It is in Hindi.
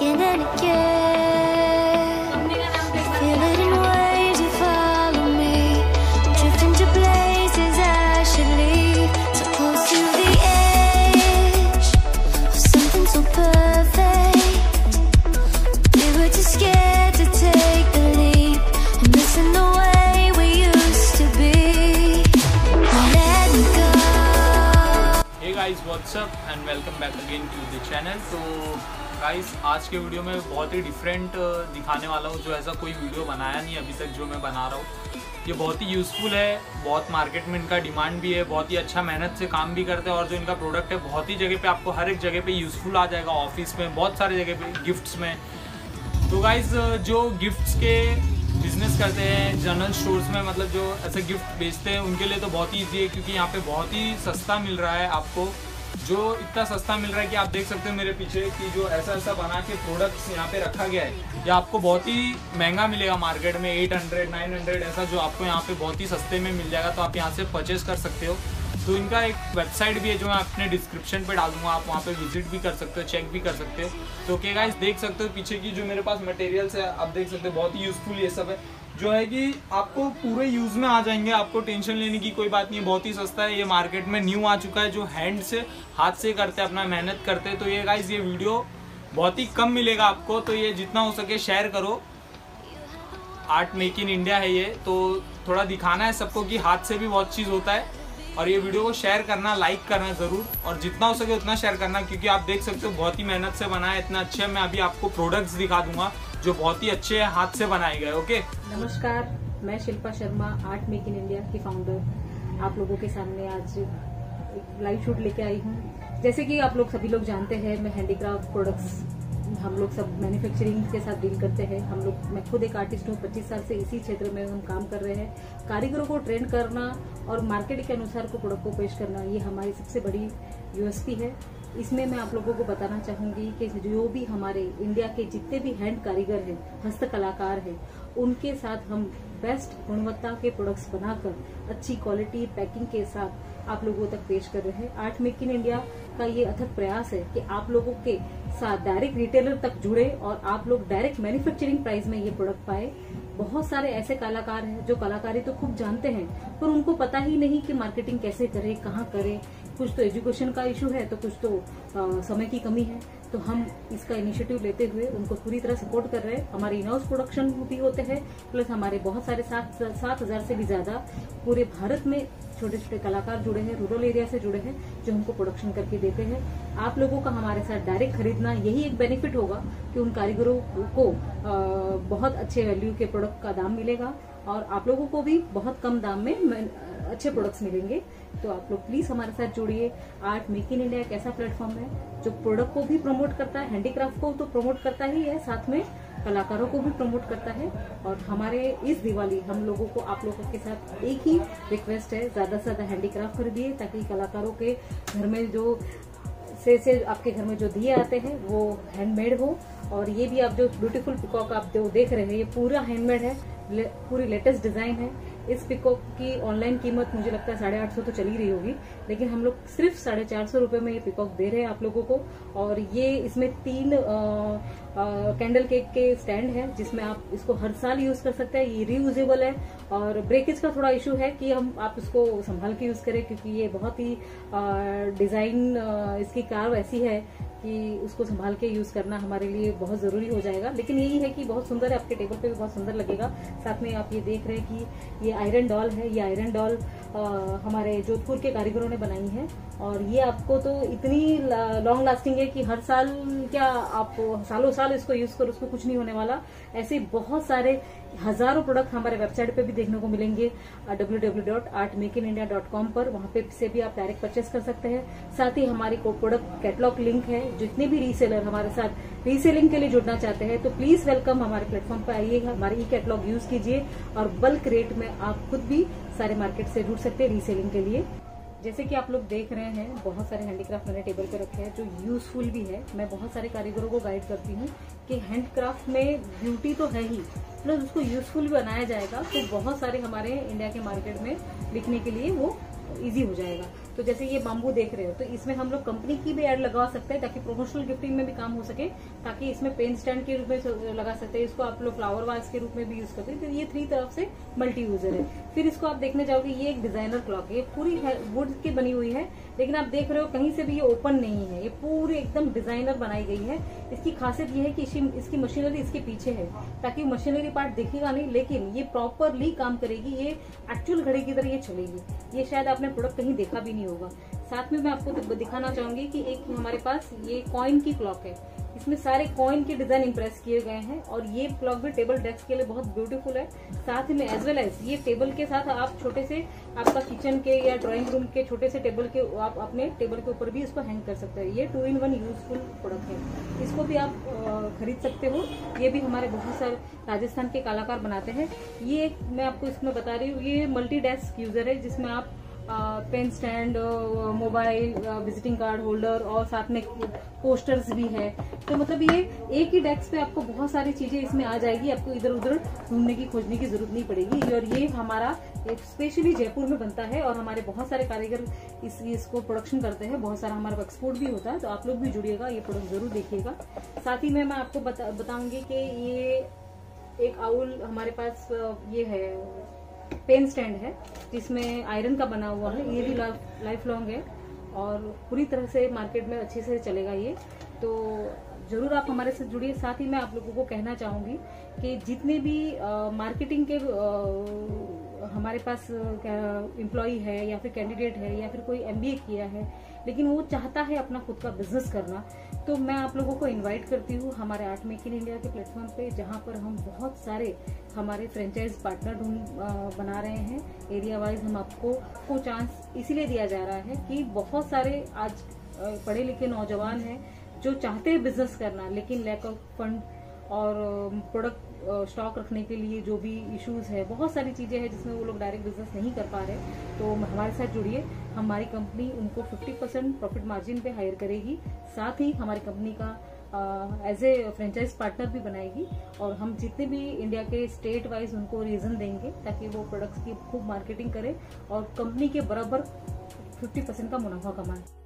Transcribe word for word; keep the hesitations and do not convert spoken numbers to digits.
again and again. Feel it in waves you follow me, drifting to places I should leave, so close to the edge of something so perfect. We were too scared to take the leap, I'm missing the way we used to be. Let me go. Hey guys, what's up and welcome back again to the channel. तो गाइस आज के वीडियो में बहुत ही डिफरेंट दिखाने वाला हूँ, जो ऐसा कोई वीडियो बनाया नहीं अभी तक जो मैं बना रहा हूँ। ये बहुत ही यूज़फुल है, बहुत मार्केट में इनका डिमांड भी है, बहुत ही अच्छा मेहनत से काम भी करते हैं और जो इनका प्रोडक्ट है बहुत ही जगह पे आपको हर एक जगह पे यूज़फुल आ जाएगा, ऑफिस में बहुत सारे जगह पे, गिफ्ट्स में। तो गाइस जो गिफ्ट्स के बिजनेस करते हैं जनरल स्टोर्स में, मतलब जो ऐसे गिफ्ट बेचते हैं उनके लिए तो बहुत ही ईजी है, क्योंकि यहाँ पे बहुत ही सस्ता मिल रहा है आपको। जो इतना सस्ता मिल रहा है कि आप देख सकते हो मेरे पीछे कि जो ऐसा ऐसा बना के प्रोडक्ट्स यहाँ पे रखा गया है, ये आपको बहुत ही महंगा मिलेगा मार्केट में, आठ सौ, नौ सौ ऐसा जो आपको यहाँ पे बहुत ही सस्ते में मिल जाएगा। तो आप यहाँ से परचेज कर सकते हो। तो इनका एक वेबसाइट भी है जो मैं अपने डिस्क्रिप्शन पे डाल दूंगा, आप वहाँ पे विजिट भी कर सकते हो, चेक भी कर सकते हो। तो ओके गाइस, देख सकते हो पीछे की जो मेरे पास मटेरियल्स है, आप देख सकते हो बहुत ही यूजफुल ये सब है, जो है कि आपको पूरे यूज़ में आ जाएंगे, आपको टेंशन लेने की कोई बात नहीं है। बहुत ही सस्ता है, ये मार्केट में न्यू आ चुका है। जो हैंड से हाथ से करते हैं, अपना मेहनत करते हैं, तो ये गाइस ये वीडियो बहुत ही कम मिलेगा आपको, तो ये जितना हो सके शेयर करो। आर्ट मेक इन इंडिया है ये, तो थोड़ा दिखाना है सबको कि हाथ से भी बहुत चीज़ होता है। और ये वीडियो को शेयर करना, लाइक करना ज़रूर, और जितना हो सके उतना शेयर करना, क्योंकि आप देख सकते हो बहुत ही मेहनत से बनाया है, इतना अच्छे। मैं अभी आपको प्रोडक्ट्स दिखा दूंगा जो बहुत ही अच्छे हैं, हाथ से बनाए गए। ओके, नमस्कार, मैं Shilpa Sharma, art make in India की फाउंडर, आप लोगों के सामने आज एक लाइव शूट लेके आई हूँ। जैसे कि आप लोग सभी लोग जानते हैं, मैं हैंडीक्राफ्ट प्रोडक्ट्स, हम लोग सब मैन्युफैक्चरिंग के साथ डील करते हैं। हम लोग, मैं खुद एक आर्टिस्ट हूँ, पच्चीस साल से इसी क्षेत्र में हम काम कर रहे हैं। कारीगरों को ट्रेन करना और मार्केट के अनुसार को प्रोडक्ट को पेश करना, ये हमारी सबसे बड़ी यूएसपी है। इसमें मैं आप लोगों को बताना चाहूंगी कि जो भी हमारे इंडिया के जितने भी हैंड कारीगर हैं, हस्तकलाकार हैं, उनके साथ हम बेस्ट गुणवत्ता के प्रोडक्ट्स बनाकर अच्छी क्वालिटी पैकिंग के साथ आप लोगों तक पेश कर रहे हैं। आर्ट मेक इन इंडिया का ये अथक प्रयास है कि आप लोगों के साथ डायरेक्ट रिटेलर तक जुड़े और आप लोग डायरेक्ट मैन्युफैक्चरिंग प्राइस में ये प्रोडक्ट पाए। बहुत सारे ऐसे कलाकार हैं जो कलाकारी तो खूब जानते हैं, पर उनको पता ही नहीं कि मार्केटिंग कैसे करे, कहाँ करे। कुछ तो एजुकेशन का इशू है, तो कुछ तो आ, समय की कमी है। तो हम इसका इनिशिएटिव लेते हुए उनको पूरी तरह सपोर्ट कर रहे हैं। हमारे इन हाउस प्रोडक्शन भी होते हैं, प्लस हमारे बहुत सारे सात सात हजार से भी ज्यादा पूरे भारत में छोटे छोटे कलाकार जुड़े हैं, रूरल एरिया से जुड़े हैं, जो हमको प्रोडक्शन करके देते हैं। आप लोगों का हमारे साथ डायरेक्ट खरीदना, यही एक बेनिफिट होगा कि उन कारीगरों को आ, बहुत अच्छे वैल्यू के प्रोडक्ट का दाम मिलेगा और आप लोगों को भी बहुत कम दाम में अच्छे प्रोडक्ट्स मिलेंगे। तो आप लोग प्लीज हमारे साथ जुड़िए। आर्ट मेक इन इंडिया एक ऐसा प्लेटफॉर्म है जो प्रोडक्ट को भी प्रमोट करता है, हैंडीक्राफ्ट को तो प्रमोट करता ही है, साथ में कलाकारों को भी प्रमोट करता है। और हमारे इस दिवाली हम लोगों को, आप लोगों के साथ एक ही रिक्वेस्ट है, ज्यादा से ज्यादा हैंडीक्राफ्ट खरीदिए, ताकि कलाकारों के घर में जो से से आपके घर में जो दिए आते हैं वो हैंडमेड हो। और ये भी आप जो ब्यूटीफुल पिकॉक आप जो देख रहे हैं, ये पूरा हैंडमेड है, ले, पूरी लेटेस्ट डिजाइन है। इस पिकॉक की ऑनलाइन कीमत मुझे लगता है साढ़े आठ सौ तो चली रही होगी, लेकिन हम लोग सिर्फ साढ़े चार सौ रुपए में ये पिकॉक दे रहे हैं आप लोगों को। और ये इसमें तीन आ, आ, कैंडल केक के स्टैंड है, जिसमें आप इसको हर साल यूज कर सकते हैं। ये रीयूजेबल है और ब्रेकेज का थोड़ा इशू है कि हम आप इसको संभाल के यूज करें, क्योंकि ये बहुत ही डिजाइन, इसकी कार ऐसी है कि उसको संभाल के यूज करना हमारे लिए बहुत जरूरी हो जाएगा। लेकिन यही है कि बहुत सुंदर है, आपके टेबल पे भी बहुत सुंदर लगेगा। साथ में आप ये देख रहे हैं कि ये आयरन डॉल है। ये आयरन डॉल हमारे जोधपुर के कारीगरों ने बनाई है और ये आपको तो इतनी लॉन्ग लास्टिंग है कि हर साल, क्या आप सालों साल इसको यूज करो, उसको कुछ नहीं होने वाला। ऐसे बहुत सारे हजारों प्रोडक्ट हमारे वेबसाइट पे भी देखने को मिलेंगे, W W W dot art make in India dot com पर। वहां पे से भी आप डायरेक्ट परचेस कर सकते हैं। साथ ही हमारी को प्रोडक्ट कैटलॉग लिंक है। जितने भी रीसेलर हमारे साथ रीसेलिंग के लिए जुड़ना चाहते हैं, तो प्लीज वेलकम, हमारे प्लेटफॉर्म पर आइए, हमारे ई कैटलॉग यूज कीजिए और बल्क रेट में आप खुद भी सारे मार्केट से जुड़ सकते हैं रीसेलिंग के लिए। जैसे कि आप लोग देख रहे हैं, बहुत सारे हैंडीक्राफ्ट मैंने टेबल पे रखे हैं जो यूजफुल भी है। मैं बहुत सारे कारीगरों को गाइड करती हूँ कि हैंडक्राफ्ट में ब्यूटी तो है ही, प्लस उसको यूजफुल भी बनाया जाएगा, तो बहुत सारे हमारे इंडिया के मार्केट में बिकने के लिए वो इजी हो जाएगा। तो जैसे ये बाम्बू देख रहे हो, तो इसमें हम लोग कंपनी की भी एड लगा सकते हैं ताकि प्रोमोशनल गिफ्टिंग में भी काम हो सके, ताकि इसमें पेन स्टैंड के रूप में लगा सकते हैं, इसको आप लोग फ्लावर वास के रूप में भी यूज करते हैं। तो ये थ्री तरफ से मल्टी यूजर है। फिर इसको आप देखने जाओगे, ये एक डिजाइनर क्लॉक है, पूरी वुड की बनी हुई है, लेकिन आप देख रहे हो कहीं से भी ये ओपन नहीं है, ये पूरी एकदम डिजाइनर बनाई गई है। इसकी खासियत ये है कि इसकी मशीनरी इसके पीछे है, ताकि मशीनरी पार्ट दिखेगा नहीं, लेकिन ये प्रॉपरली काम करेगी, ये एक्चुअल घड़ी की तरह ये चलेगी। ये शायद आपने प्रोडक्ट कहीं देखा भी नहीं होगा। साथ में मैं आपको दिखाना चाहूंगी कि एक हमारे पास ये कॉइन की क्लॉक है, इसमें सारे कॉइन के डिजाइन इंप्रेस किए गए हैं, और ये क्लॉक भी टेबल डेस्क के लिए बहुत ब्यूटीफुल है। साथ में एज वेल एज ये टेबल के साथ आप छोटे से आपका किचन के या ड्राइंग रूम के छोटे से टेबल के आप अपने टेबल के ऊपर भी इसको हैंग कर सकते हैं। ये two in one useful product है, इसको भी आप खरीद सकते हो। ये भी हमारे बहुत सारे राजस्थान के कलाकार बनाते हैं। ये एक मैं आपको इसमें बता रही हूँ, ये मल्टी डेस्क यूजर है, जिसमें आप pen stand, mobile, visiting card holder और साथ में पोस्टर्स भी है। तो मतलब ये एक ही डेस्क पे आपको बहुत सारी चीजें इसमें आ जाएगी, आपको इधर उधर ढूंढने की खोजने की जरूरत नहीं पड़ेगी। और ये हमारा स्पेशली जयपुर में बनता है, और हमारे बहुत सारे कारीगर इस इसको प्रोडक्शन करते हैं, बहुत सारा हमारा एक्सपोर्ट भी होता है। तो आप लोग भी जुड़िएगा, ये प्रोडक्ट जरूर देखिएगा। साथ ही में मैं आपको बता, बताऊंगी कि ये एक आउल हमारे पास ये है पेन स्टैंड है, जिसमें आयरन का बना हुआ है। ये भी लाइफ लॉन्ग है और पूरी तरह से मार्केट में अच्छे से चलेगा ये। तो जरूर आप हमारे साथ जुड़िए। साथ ही मैं आप लोगों को कहना चाहूंगी कि जितने भी मार्केटिंग के आ, हमारे पास एम्प्लॉय है या फिर कैंडिडेट है या फिर कोई एमबीए किया है, लेकिन वो चाहता है अपना खुद का बिजनेस करना, तो मैं आप लोगों को इनवाइट करती हूँ हमारे आर्ट मेक इन इंडिया के प्लेटफॉर्म पे, जहाँ पर हम बहुत सारे हमारे फ्रेंचाइज पार्टनर ढूंढ बना रहे हैं। एरिया वाइज हम आपको को चांस इसीलिए दिया जा रहा है कि बहुत सारे आज पढ़े लिखे नौजवान हैं जो चाहते हैं बिजनेस करना, लेकिन लैक ऑफ फंड और प्रोडक्ट स्टॉक रखने के लिए जो भी इश्यूज है, बहुत सारी चीजें हैं जिसमें वो लोग डायरेक्ट बिजनेस नहीं कर पा रहे। तो हमारे साथ जुड़िए, हमारी कंपनी उनको पचास परसेंट प्रॉफिट मार्जिन पे हायर करेगी, साथ ही हमारी कंपनी का एज ए फ्रेंचाइज पार्टनर भी बनाएगी, और हम जितने भी इंडिया के स्टेट वाइज उनको रीजन देंगे ताकि वो प्रोडक्ट्स की खूब मार्केटिंग करें और कंपनी के बराबर पचास परसेंट का मुनाफा कमाएं।